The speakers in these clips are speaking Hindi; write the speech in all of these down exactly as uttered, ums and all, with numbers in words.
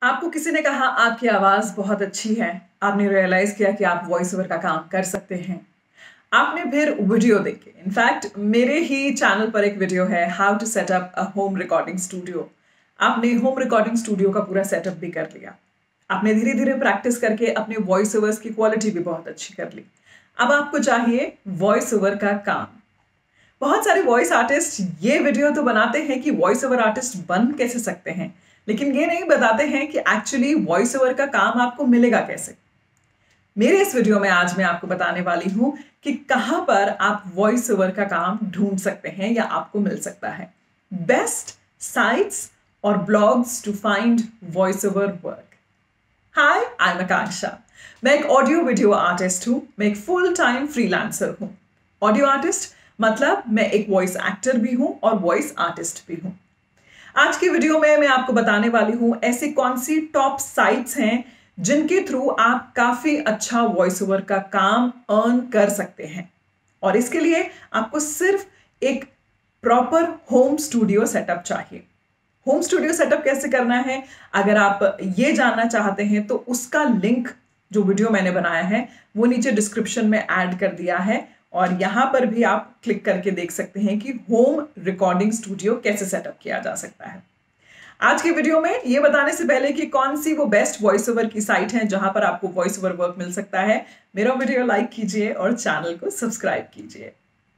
आपको किसी ने कहा आपकी आवाज़ बहुत अच्छी है, आपने रियलाइज़ किया कि आप वॉइस ओवर का काम कर सकते हैं। आपने फिर वीडियो देखे, इनफैक्ट मेरे ही चैनल पर एक वीडियो है how to set up a home recording studio. आपने होम रिकॉर्डिंग स्टूडियो का पूरा सेटअप भी कर लिया। आपने धीरे धीरे प्रैक्टिस करके अपने वॉइस ओवर्स की क्वालिटी भी बहुत अच्छी कर ली। अब आपको चाहिए वॉइस ओवर का काम। बहुत सारे वॉइस आर्टिस्ट ये वीडियो तो बनाते हैं कि वॉइस ओवर आर्टिस्ट बन कैसे सकते हैं, लेकिन ये नहीं बताते हैं कि एक्चुअली वॉइस ओवर का काम आपको मिलेगा कैसे। मेरे इस वीडियो में आज मैं आपको बताने वाली हूं कि कहां पर आप वॉइस ओवर का काम ढूंढ सकते हैं या आपको मिल सकता है। बेस्ट साइट्स और blogs to find voice over work. Hi, I am Akanksha. मैं एक ऑडियो वीडियो आर्टिस्ट हूं। मैं एक फुल टाइम फ्रीलांसर हूं। ऑडियो आर्टिस्ट मतलब मैं एक वॉइस एक्टर भी हूं और वॉइस आर्टिस्ट भी हूं। आज की वीडियो में मैं आपको बताने वाली हूं ऐसी कौन सी टॉप साइट्स हैं जिनके थ्रू आप काफी अच्छा वॉइस ओवर का काम अर्न कर सकते हैं। और इसके लिए आपको सिर्फ एक प्रॉपर होम स्टूडियो सेटअप चाहिए। होम स्टूडियो सेटअप कैसे करना है, अगर आप ये जानना चाहते हैं तो उसका लिंक जो वीडियो मैंने बनाया है वो नीचे डिस्क्रिप्शन में ऐड कर दिया है, और यहां पर भी आप क्लिक करके देख सकते हैं कि होम रिकॉर्डिंग स्टूडियो कैसे सेटअप किया जा सकता है। आज की वीडियो में ये बताने से पहले कि कौन सी वो बेस्ट वॉइस ओवर की साइट है जहां पर आपको वॉइस ओवर वर्क मिल सकता है, मेरा वीडियो लाइक कीजिए और चैनल को सब्सक्राइब कीजिए।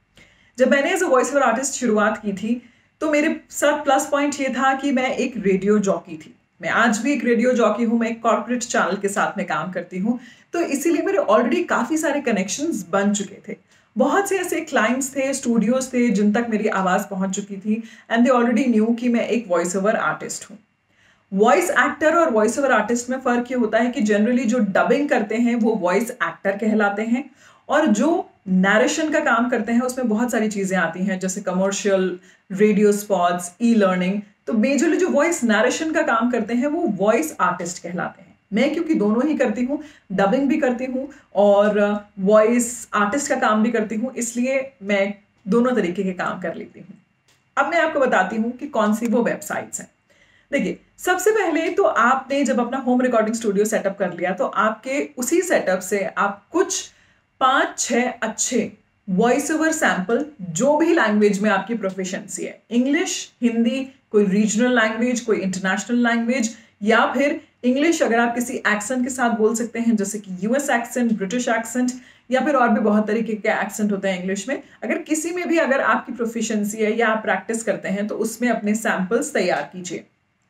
जब मैंने as a voice over artist शुरुआत की थी तो मेरे साथ प्लस पॉइंट ये था कि मैं एक रेडियो जॉकी थी। मैं आज भी एक रेडियो जॉकी हूं। मैं एक कॉर्पोरेट चैनल के साथ में काम करती हूं, तो इसीलिए मेरे ऑलरेडी काफी सारे कनेक्शंस बन चुके थे। बहुत से ऐसे क्लाइंट्स थे, स्टूडियोज थे जिन तक मेरी आवाज पहुंच चुकी थी, एंड दे ऑलरेडी न्यू कि मैं एक वॉइस ओवर आर्टिस्ट हूं। वॉइस एक्टर और वॉइस ओवर आर्टिस्ट में फर्क ये होता है कि जनरली जो डबिंग करते हैं वो वॉइस एक्टर कहलाते हैं, और जो नरेशन का काम करते हैं उसमें बहुत सारी चीजें आती हैं जैसे commercial, radio spots, e learning. तो मेजरली जो वॉइस नरेशन का काम करते हैं वो वॉइस आर्टिस्ट कहलाते हैं। मैं क्योंकि दोनों ही करती हूँ, डबिंग भी करती हूँ और वॉइस आर्टिस्ट का काम भी करती हूँ, इसलिए मैं दोनों तरीके के काम कर लेती हूँ। अब मैं आपको बताती हूँ कि कौन सी वो वेबसाइट्स हैं। देखिए, सबसे पहले तो आपने जब अपना होम रिकॉर्डिंग स्टूडियो सेटअप कर लिया तो आपके उसी सेटअप से आप कुछ पांच छह अच्छे वॉइस ओवर सैंपल, जो भी लैंग्वेज में आपकी प्रोफिशिएंसी है, इंग्लिश, हिंदी, कोई रीजनल लैंग्वेज, कोई इंटरनेशनल लैंग्वेज, या फिर इंग्लिश अगर आप किसी एक्सेंट के साथ बोल सकते हैं जैसे कि यूएस एक्सेंट, ब्रिटिश एक्सेंट, या फिर और भी बहुत तरीके के एक्सेंट होते हैं इंग्लिश में। अगर किसी में भी अगर आपकी प्रोफिशिएंसी है या आप प्रैक्टिस करते हैं तो उसमें अपने सैंपल्स तैयार कीजिए।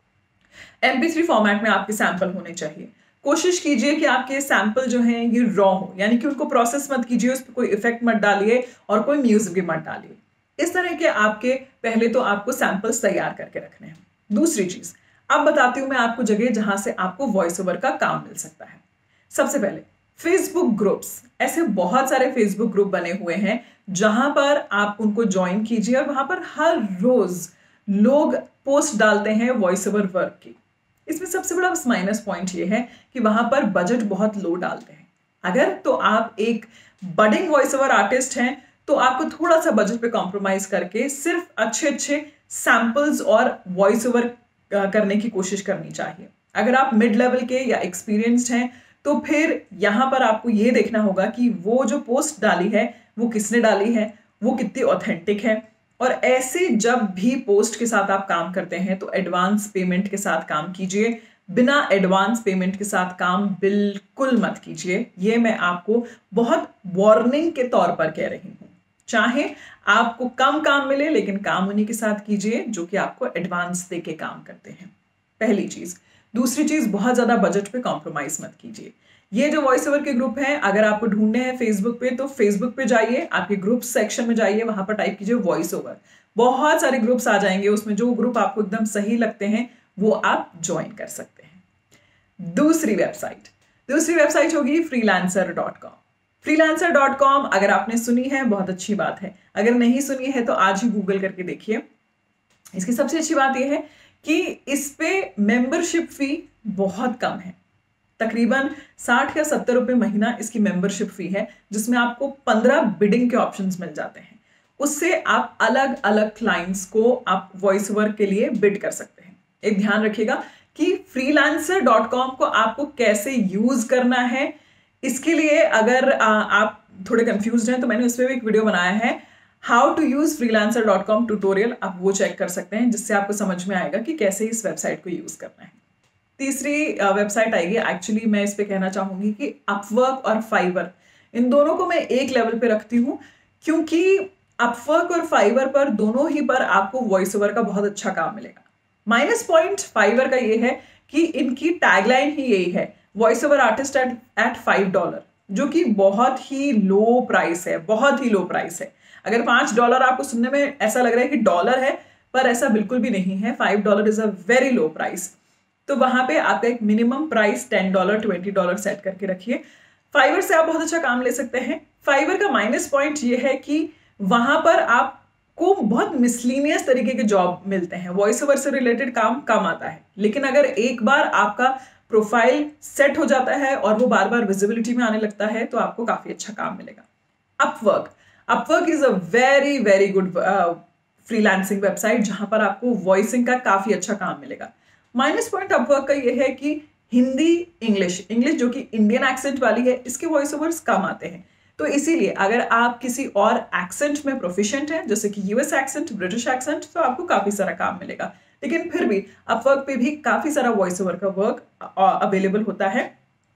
एम पी थ्री फॉर्मेट में आपके सैंपल होने चाहिए। कोशिश कीजिए कि आपके सैंपल जो हैं ये रॉ हो, यानी कि उनको प्रोसेस मत कीजिए, उस पर कोई इफेक्ट मत डालिए और कोई म्यूजिक भी मत डालिए। इस तरह के आपके पहले तो आपको सैंपल्स तैयार करके रखने हैं। दूसरी चीज, अब बताती हूं मैं आपको जगह जहां से आपको वॉइस ओवर का काम मिल सकता है। सबसे पहले फेसबुक ग्रुप्स। ऐसे बहुत सारे फेसबुक ग्रुप बने हुए हैं जहां पर आप उनको ज्वाइन कीजिए, और वहां पर हर रोज लोग पोस्ट डालते हैं वॉइस ओवर वर्क की। इसमें सबसे बड़ा माइनस पॉइंट ये है कि वहां पर बजट बहुत लो डालते हैं। अगर तो आप एक बडिंग वॉइस ओवर आर्टिस्ट हैं तो आपको थोड़ा सा बजट पे कॉम्प्रोमाइज करके सिर्फ अच्छे अच्छे सैंपल्स और वॉइस ओवर करने की कोशिश करनी चाहिए। अगर आप मिड लेवल के या एक्सपीरियंस्ड हैं तो फिर यहां पर आपको ये देखना होगा कि वो जो पोस्ट डाली है वो किसने डाली है, वो कितनी ऑथेंटिक है। और ऐसे जब भी पोस्ट के साथ आप काम करते हैं तो एडवांस पेमेंट के साथ काम कीजिए। बिना एडवांस पेमेंट के साथ काम बिल्कुल मत कीजिए। ये मैं आपको बहुत वार्निंग के तौर पर कह रही हूं। चाहे आपको कम काम मिले लेकिन काम उन्हीं के साथ कीजिए जो कि आपको एडवांस दे के काम करते हैं, पहली चीज। दूसरी चीज, बहुत ज्यादा बजट पे कॉम्प्रोमाइज मत कीजिए। ये जो वॉइस ओवर के ग्रुप हैं, अगर आपको ढूंढने हैं फेसबुक पे तो फेसबुक पे जाइए, आपके ग्रुप सेक्शन में जाइए, वहां पर टाइप कीजिए वॉइस ओवर। बहुत सारे ग्रुप्स आ जाएंगे, उसमें जो ग्रुप आपको एकदम सही लगते हैं वो आप ज्वाइन कर सकते हैं। दूसरी वेबसाइट दूसरी वेबसाइट होगी freelancer dot com. Freelancer dot com अगर आपने सुनी है बहुत अच्छी बात है, अगर नहीं सुनी है तो आज ही गूगल करके देखिए। इसकी सबसे अच्छी बात यह है कि इस पे मेंबरशिप फी बहुत कम है। तकरीबन साठ या सत्तर रुपए महीना इसकी मेंबरशिप फी है, जिसमें आपको पंद्रह बिडिंग के ऑप्शंस मिल जाते हैं। उससे आप अलग अलग क्लाइंट्स को आप वॉइस ओवर के लिए बिड कर सकते हैं। एक ध्यान रखिएगा कि फ्रीलांसर डॉट कॉम को आपको कैसे यूज करना है। इसके लिए अगर आ, आप थोड़े कंफ्यूज्ड हैं तो मैंने उस पर भी एक वीडियो बनाया है, how to use freelancer dot com tutorial, आप वो चेक कर सकते हैं, जिससे आपको समझ में आएगा कि कैसे इस वेबसाइट को यूज करना है। तीसरी वेबसाइट आएगी, एक्चुअली मैं इस पे कहना चाहूंगी कि अपवर्क और फाइवर, इन दोनों को मैं एक लेवल पे रखती हूँ, क्योंकि अपवर्क और फाइवर पर दोनों ही पर आपको वॉइस ओवर का बहुत अच्छा काम मिलेगा। माइनस पॉइंट फाइवर का ये है कि इनकी टैगलाइन ही यही है, voice over artist at at five dollar, जो कि बहुत ही लो प्राइस है, बहुत ही लो प्राइस है। अगर पांच डॉलर आपको सुनने में ऐसा लग रहा है कि डॉलर है, पर ऐसा बिल्कुल भी नहीं है। Five dollar is a very low price. तो वहां पे आपका एक minimum price ten dollar twenty dollar set करके रखिए। फाइवर से आप बहुत अच्छा काम ले सकते हैं। फाइवर का माइनस पॉइंट ये है कि वहां पर आपको बहुत मिसलीनियस तरीके के जॉब मिलते हैं, वॉइस ओवर से रिलेटेड काम कम आता है। लेकिन अगर एक बार आपका प्रोफाइल सेट हो जाता है और वो बार बार विजिबिलिटी में आने लगता है तो आपको काफी अच्छा काम मिलेगा। Upwork, Upwork is a very very good freelancing website, जहां पर आपको वॉइसिंग का काफी अच्छा काम मिलेगा। माइनस पॉइंट अपवर्क का ये है कि हिंदी इंग्लिश इंग्लिश जो कि इंडियन एक्सेंट वाली है, इसके वॉइस ओवर्स कम आते हैं। तो इसीलिए अगर आप किसी और एक्सेंट में प्रोफिशिएंट हैं, जैसे कि यूएस एक्सेंट, ब्रिटिश एक्सेंट, तो आपको काफी सारा काम मिलेगा। लेकिन फिर भी अपवर्क पे भी काफी सारा वॉइस ओवर का वर्क अवेलेबल होता है।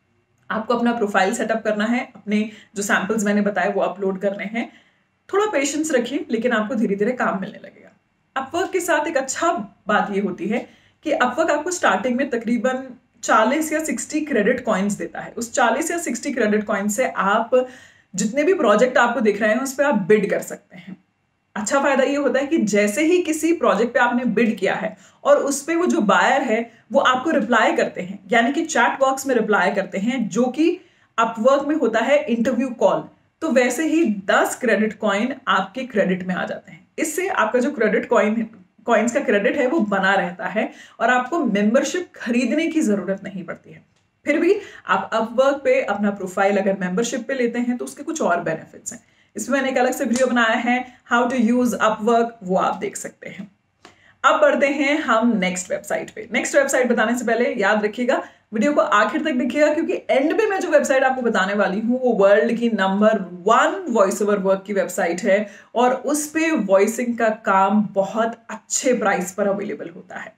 आपको अपना प्रोफाइल सेटअप करना है, अपने जो सैंपल्स मैंने बताए वो अपलोड करने हैं। थोड़ा पेशेंस रखिए, लेकिन आपको धीरे धीरे काम मिलने लगेगा। अपवर्क के साथ एक अच्छा बात ये होती है कि अपवर्क आपको स्टार्टिंग में तकरीबन चालीस या साठ क्रेडिट कॉइन्स देता है। उस चालीस या साठ क्रेडिट कॉइन से आप जितने भी प्रोजेक्ट आपको दिख रहे हैं उस पर आप बिड कर सकते हैं। अच्छा फायदा ये होता है कि जैसे ही किसी प्रोजेक्ट पे आपने बिड किया है और उस पे वो जो बायर है वो आपको रिप्लाई करते हैं, यानी कि चैट बॉक्स में रिप्लाई करते हैं, जो कि अपवर्क में होता है इंटरव्यू कॉल, तो वैसे ही दस क्रेडिट कॉइन आपके क्रेडिट में आ जाते हैं। इससे आपका जो क्रेडिट कॉइन कॉइन्स का क्रेडिट है वो बना रहता है और आपको मेंबरशिप खरीदने की जरूरत नहीं पड़ती है। फिर भी आप अपवर्क पे अपना प्रोफाइल अगर मेंबरशिप पे लेते हैं तो उसके कुछ और बेनिफिट्स हैं। इसमें मैंने एक अलग से वीडियो बनाया है, हाउ टू यूज अपवर्क, वो आप देख सकते हैं। अब बढ़ते हैं हम नेक्स्ट वेबसाइट पे। नेक्स्ट वेबसाइट बताने से पहले याद रखिएगा, वीडियो को आखिर तक देखिएगा, क्योंकि एंड में मैं जो वेबसाइट आपको बताने वाली हूँ वो वर्ल्ड की number one voice over work की वेबसाइट है और उस पे वॉइसिंग का काम बहुत अच्छे प्राइस पर अवेलेबल होता है।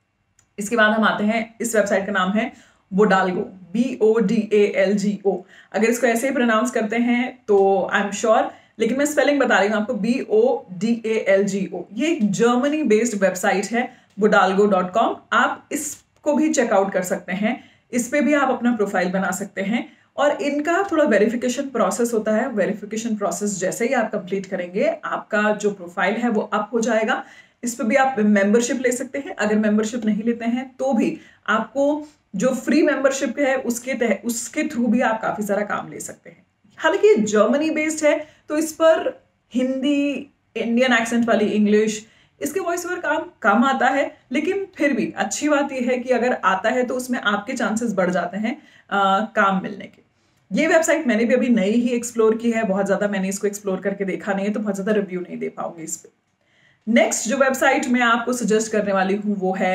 इसके बाद हम आते हैं, इस वेबसाइट का नाम है Bodalgo, B O D A L G O. अगर इसको ऐसे ही प्रोनाउंस करते हैं तो आई एम श्योर, लेकिन मैं स्पेलिंग बता रही हूँ आपको, B O D A L G O. ये एक जर्मनी बेस्ड वेबसाइट है, बोडालगो डॉट कॉम। आप इसको भी चेकआउट कर सकते हैं। इस पे भी आप अपना प्रोफाइल बना सकते हैं और इनका थोड़ा वेरिफिकेशन प्रोसेस होता है। वेरिफिकेशन प्रोसेस जैसे ही आप कंप्लीट करेंगे, आपका जो प्रोफाइल है वो अप हो जाएगा। इस पे भी आप मेंबरशिप ले सकते हैं। अगर मेंबरशिप नहीं लेते हैं तो भी आपको जो फ्री मेंबरशिप है उसके तहत उसके थ्रू भी आप काफी सारा काम ले सकते हैं। हालांकि ये जर्मनी बेस्ड है तो इस पर हिंदी, इंडियन एक्सेंट वाली इंग्लिश, इसके वॉइस ओवर काम कम आता है, लेकिन फिर भी अच्छी बात यह है कि अगर आता है तो उसमें आपके चांसेस बढ़ जाते हैं आ, काम मिलने के। ये वेबसाइट मैंने भी अभी नई ही एक्सप्लोर की है, बहुत ज्यादा मैंने इसको एक्सप्लोर करके देखा नहीं है, तो बहुत ज्यादा रिव्यू नहीं दे पाऊंगी इस पर। नेक्स्ट जो वेबसाइट मैं आपको सजेस्ट करने वाली हूँ वो है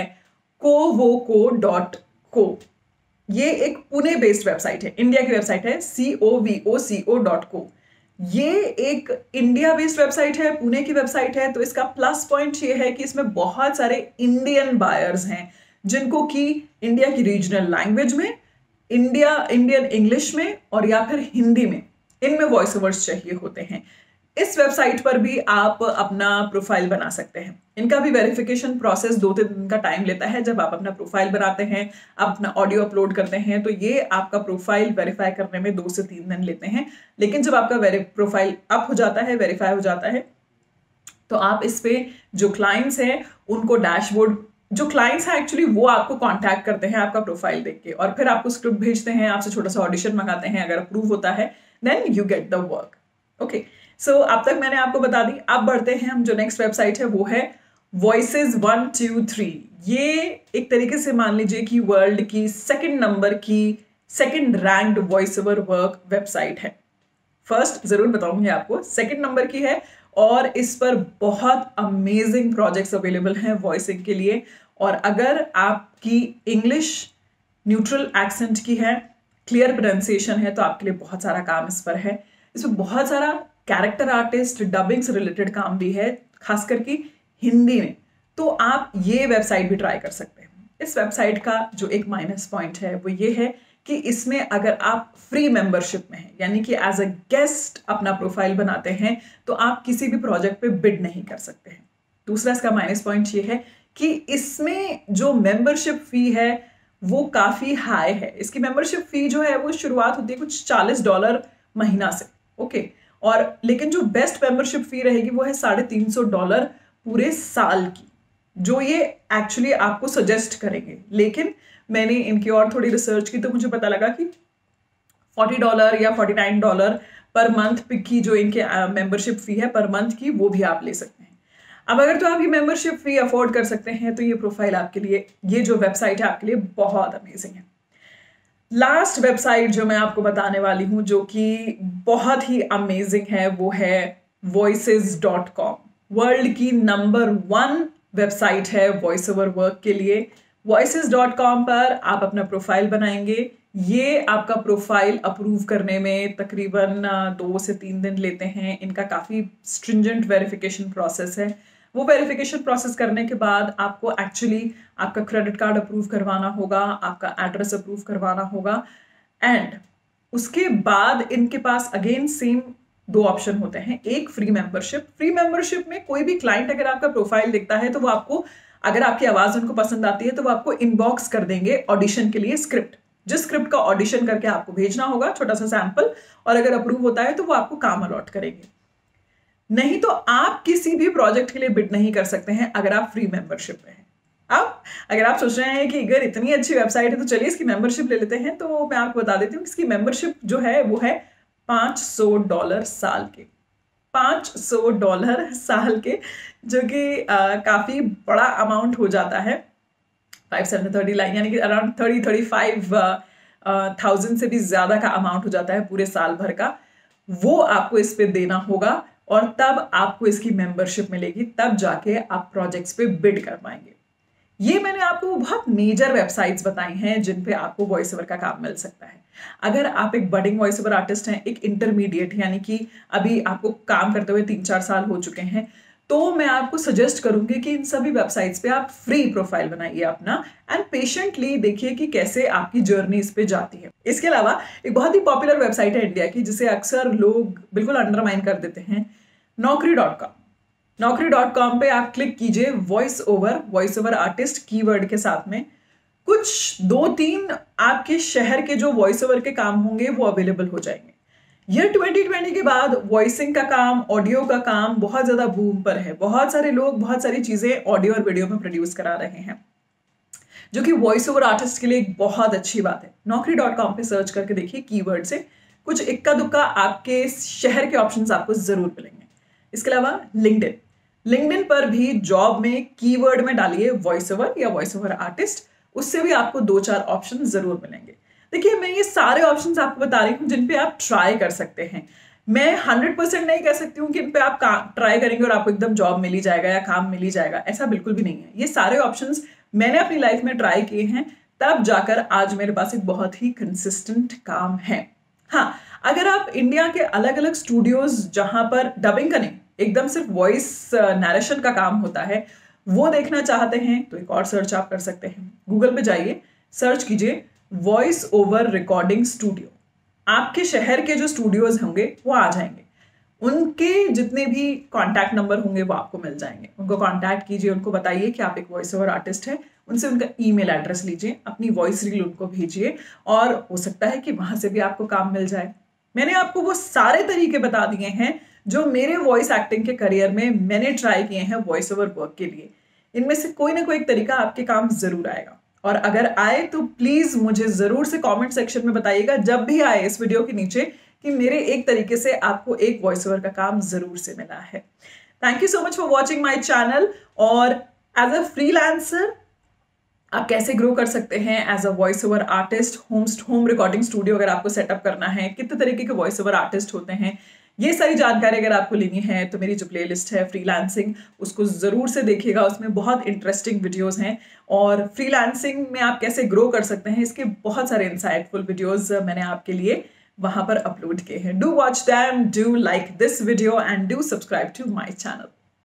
कोवोको डॉट को। ये एक पुणे बेस्ड वेबसाइट है, इंडिया की वेबसाइट है, सी ओ वी ओ सी ओ डॉट को। ये एक इंडिया बेस्ड वेबसाइट है, पुणे की वेबसाइट है, तो इसका प्लस पॉइंट ये है कि इसमें बहुत सारे इंडियन बायर्स हैं जिनको कि इंडिया की रीजनल लैंग्वेज में, इंडिया इंडियन इंग्लिश में और या फिर हिंदी में, इनमें वॉइस ओवर्स चाहिए होते हैं। इस वेबसाइट पर भी आप अपना प्रोफाइल बना सकते हैं। इनका भी वेरिफिकेशन प्रोसेस दो तीन दिन का टाइम लेता है। जब आप अपना प्रोफाइल बनाते हैं, आप अपना ऑडियो अपलोड करते हैं, तो ये आपका प्रोफाइल वेरीफाई करने में दो से तीन दिन लेते हैं। लेकिन जब आपका प्रोफाइल अप हो जाता है, वेरीफाई हो जाता है, तो आप इस पे जो क्लाइंट्स हैं उनको डैशबोर्ड, जो क्लाइंट्स हैं एक्चुअली वो आपको कांटेक्ट करते हैं आपका प्रोफाइल देख के और फिर आपको स्क्रिप्ट भेजते हैं, आपसे छोटा सा ऑडिशन मंगाते हैं। अगर अप्रूव होता है then you get the work. Okay, so अब तक मैंने आपको बता दी। अब बढ़ते हैं हम, जो नेक्स्ट वेबसाइट है वो है वॉइसेस वन टू थ्री। ये एक तरीके से मान लीजिए कि वर्ल्ड की सेकंड नंबर की, second ranked voice over work website है। फर्स्ट जरूर बताऊंगी आपको, सेकंड नंबर की है और इस पर बहुत अमेजिंग प्रोजेक्ट्स अवेलेबल हैं वॉइसिंग के लिए। और अगर आपकी इंग्लिश न्यूट्रल एक्सेंट की है, क्लियर प्रोनाउंसिएशन है, तो आपके लिए बहुत सारा काम इस पर है। इसमें बहुत सारा कैरेक्टर आर्टिस्ट, डबिंग से रिलेटेड काम भी है, खास करके हिंदी में। तो आप ये वेबसाइट भी ट्राई कर सकते हैं। इस वेबसाइट का जो एक माइनस पॉइंट है वो ये है कि इसमें अगर आप फ्री मेंबरशिप में हैं, यानी कि एज अ गेस्ट अपना प्रोफाइल बनाते हैं, तो आप किसी भी प्रोजेक्ट पे बिड नहीं कर सकते हैं। दूसरा इसका माइनस पॉइंट ये है कि इसमें जो मेंबरशिप फी है वो काफ़ी हाई है। इसकी मेंबरशिप फी जो है वो शुरुआत होती है कुछ चालीस डॉलर महीना से, ओके। और लेकिन जो बेस्ट मेंबरशिप फी रहेगी वो है साढ़े तीन सौ डॉलर पूरे साल की, जो ये एक्चुअली आपको सजेस्ट करेंगे। लेकिन मैंने इनकी और थोड़ी रिसर्च की तो मुझे पता लगा कि चालीस डॉलर या उनचास डॉलर पर मंथ की जो इनके मेंबरशिप फी है पर मंथ की, वो भी आप ले सकते हैं। अब अगर तो आप ये मेंबरशिप फी अफोर्ड कर सकते हैं तो ये प्रोफाइल आपके लिए, ये जो वेबसाइट है आपके लिए बहुत अमेजिंग है। लास्ट वेबसाइट जो मैं आपको बताने वाली हूँ जो कि बहुत ही अमेजिंग है वो है वॉइसेस डॉट कॉम। वर्ल्ड की नंबर वन वेबसाइट है वॉइस ओवर वर्क के लिए। वॉइसेस डॉट कॉम पर आप अपना प्रोफाइल बनाएंगे। ये आपका प्रोफाइल अप्रूव करने में तकरीबन दो से तीन दिन लेते हैं। इनका काफ़ी स्ट्रिंजेंट वेरिफिकेशन प्रोसेस है। वो वेरिफिकेशन प्रोसेस करने के बाद आपको एक्चुअली आपका क्रेडिट कार्ड अप्रूव करवाना होगा, आपका एड्रेस अप्रूव करवाना होगा, एंड उसके बाद इनके पास अगेन सेम दो ऑप्शन होते हैं। एक फ्री मेंबरशिप। फ्री मेंबरशिप में कोई भी क्लाइंट अगर आपका प्रोफाइल देखता है तो वो आपको, अगर आपकी आवाज़ उनको पसंद आती है तो वो आपको इनबॉक्स कर देंगे ऑडिशन के लिए स्क्रिप्ट, जिस स्क्रिप्ट का ऑडिशन करके आपको भेजना होगा, छोटा सा सैंपल, और अगर अप्रूव होता है तो वो आपको काम अलॉट करेंगे। नहीं तो आप किसी भी प्रोजेक्ट के लिए बिड नहीं कर सकते हैं अगर आप फ्री मेंबरशिप में हैं। अब अगर आप सोच रहे हैं कि अगर इतनी अच्छी वेबसाइट है तो चलिए इसकी मेंबरशिप ले लेते हैं, तो मैं आपको बता देती हूँ इसकी मेंबरशिप जो है वो है पाँच सौ डॉलर साल के। पाँच सौ डॉलर साल के, जो कि काफ़ी बड़ा अमाउंट हो जाता है। फाइव सेवन थर्टी लाइन यानी कि around thirty thirty five thousand से भी ज़्यादा का अमाउंट हो जाता है पूरे साल भर का। वो आपको इस पे देना होगा और तब आपको इसकी मेंबरशिप मिलेगी, तब जाके आप प्रोजेक्ट्स पे बिड कर पाएंगे। ये मैंने आपको बहुत मेजर वेबसाइट्स बताई हैं जिन पे आपको वॉइस ओवर का काम मिल सकता है। अगर आप एक बडिंग वॉइस ओवर आर्टिस्ट हैं, एक इंटरमीडिएट यानी कि अभी आपको काम करते हुए तीन चार साल हो चुके हैं, तो मैं आपको सजेस्ट करूंगी कि इन सभी वेबसाइट्स पे आप फ्री प्रोफाइल बनाइए अपना, एंड पेशेंटली देखिए कि कैसे आपकी जर्नी इस पे जाती है। इसके अलावा एक बहुत ही पॉपुलर वेबसाइट है इंडिया की जिसे अक्सर लोग बिल्कुल अंडरमाइन कर देते हैं, Naukri dot com. Naukri dot com पे आप क्लिक कीजिए voice over, voice over artist keyword के साथ में कुछ दो तीन आपके शहर के जो वॉइस ओवर के काम होंगे वो अवेलेबल हो जाएंगे। ईयर ट्वेंटी ट्वेंटी के बाद वॉइसिंग का काम, ऑडियो का काम बहुत ज़्यादा बूम पर है। बहुत सारे लोग बहुत सारी चीज़ें ऑडियो और वीडियो में प्रोड्यूस करा रहे हैं, जो कि वॉइस ओवर आर्टिस्ट के लिए एक बहुत अच्छी बात है। नौकरी डॉट कॉम पे सर्च करके देखिए कीवर्ड से, कुछ इक्का दुक्का आपके शहर के ऑप्शंस आपको ज़रूर मिलेंगे। इसके अलावा लिंक्डइन, लिंक्डइन पर भी जॉब में कीवर्ड में डालिए वॉइस ओवर या वॉइस ओवर आर्टिस्ट, उससे भी आपको दो चार ऑप्शन ज़रूर मिलेंगे। देखिए मैं ये सारे ऑप्शंस आपको बता रही हूँ जिन पे आप ट्राई कर सकते हैं। मैं हंड्रेड परसेंट नहीं कह सकती हूँ कि इन पे आप ट्राई करेंगे और आपको एकदम जॉब मिल ही जाएगा या काम मिल ही जाएगा, ऐसा बिल्कुल भी नहीं है। ये सारे ऑप्शंस मैंने अपनी लाइफ में ट्राई किए हैं, तब जाकर आज मेरे पास एक बहुत ही कंसिस्टेंट काम है। हाँ, अगर आप इंडिया के अलग अलग स्टूडियोज जहाँ पर डबिंग का नहीं, एकदम सिर्फ वॉइस नरेशन का काम होता है, वो देखना चाहते हैं तो एक और सर्च आप कर सकते हैं। गूगल पे जाइए, सर्च कीजिए वॉइस ओवर रिकॉर्डिंग स्टूडियो। आपके शहर के जो स्टूडियोज होंगे वो आ जाएंगे, उनके जितने भी कॉन्टैक्ट नंबर होंगे वो आपको मिल जाएंगे। उनको कॉन्टैक्ट कीजिए, उनको बताइए कि आप एक वॉइस ओवर आर्टिस्ट हैं, उनसे उनका ईमेल एड्रेस लीजिए, अपनी वॉइस रील उनको भेजिए और हो सकता है कि वहां से भी आपको काम मिल जाए। मैंने आपको वो सारे तरीके बता दिए हैं जो मेरे वॉइस एक्टिंग के करियर में मैंने ट्राई किए हैं वॉइस ओवर वर्क के लिए। इनमें से कोई ना कोई एक तरीका आपके काम जरूर आएगा, और अगर आए तो प्लीज मुझे जरूर से कमेंट सेक्शन में बताइएगा जब भी आए इस वीडियो के नीचे कि मेरे एक तरीके से आपको एक वॉइस ओवर का काम जरूर से मिला है। Thank you so much for watching my channel. और एज अ फ्रीलांसर आप कैसे ग्रो कर सकते हैं as a voice over artist, home home recording studio अगर आपको सेटअप करना है, कितने तरीके के वॉइस ओवर आर्टिस्ट होते हैं, ये सारी जानकारी अगर आपको लेनी है तो मेरी जो प्लेलिस्ट है फ्रीलांसिंग, उसको ज़रूर से देखिएगा। उसमें बहुत इंटरेस्टिंग वीडियोस हैं और फ्रीलांसिंग में आप कैसे ग्रो कर सकते हैं इसके बहुत सारे इंसाइटफुल वीडियोस मैंने आपके लिए वहां पर अपलोड किए हैं। Do watch them, do like this video and do subscribe to my channel.